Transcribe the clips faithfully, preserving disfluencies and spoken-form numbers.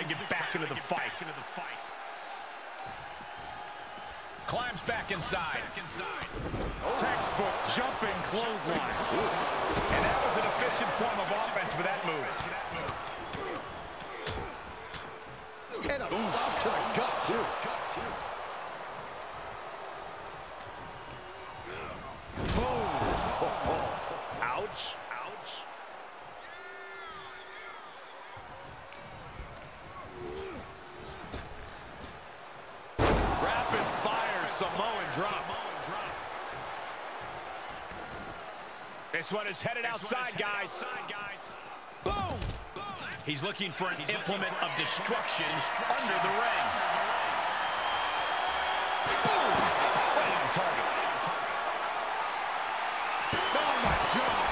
to get back into the fight. Climbs back inside. Oh. Textbook jumping clothesline. And that was an efficient form of offense with that move. And a stop to the gut, too. Boom. Ouch. Ouch. Rapid fire Samoan drop. This one is headed outside, guys. Boom. He's looking for an implement of destruction under the ring. Boom. Right on target. Oh, my God.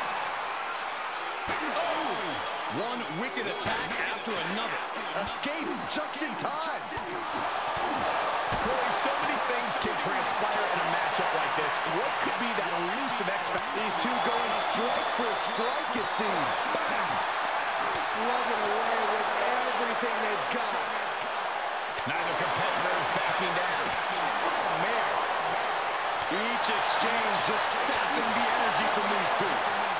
Oh. One wicked attack after another. Escape just in time. Corey, so many things can transpire in a matchup like this. What could be that elusive X factor? These two going strike for strike, it seems. Slugging away with everything they've got. Neither competitor is backing down. Oh, man. Each exchange just sapping the energy from these two.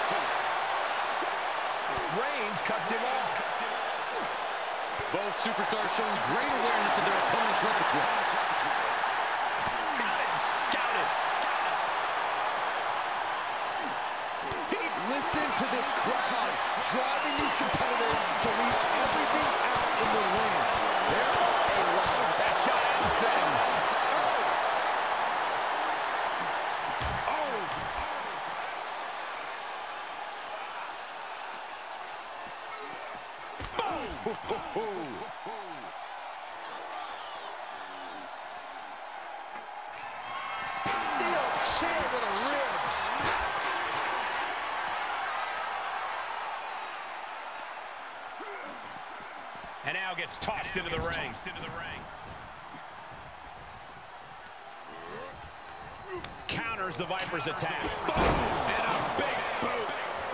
Reigns cuts him off. Both superstars showing great awareness of their opponent's repertoire. Got it scouted. Listen to this crowd, driving these competitors to leave everything out in the ring. There are a lot of That shot ends things. Steel chair to the ribs. And now gets tossed into the ring. Counters the Viper's attack. And a big boot.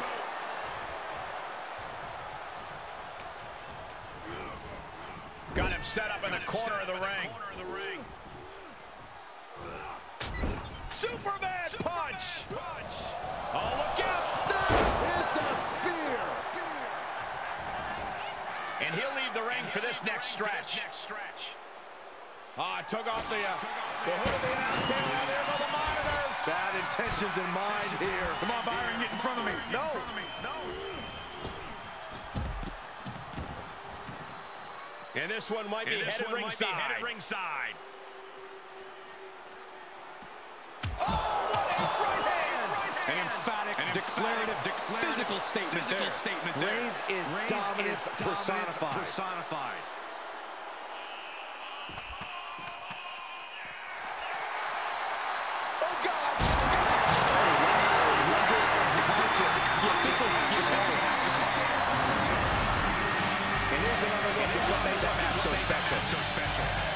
Got him set up in the corner of the ring. Superman punch. Oh, look out. There is the spear. And he'll leave the ring for this next stretch. Ah, took off the, uh, the hood of the announce table. Now there go the monitors. Bad intentions in mind here. Come on, Byron, get in front of me. No. And this one might be headed ringside. Oh, what a right hand. An emphatic, An declarative, declarative, physical statement physical there. statement there. Reigns is Reigns dominance is personified. personified. Oh, God. And here's another look at what made that match so special. So special.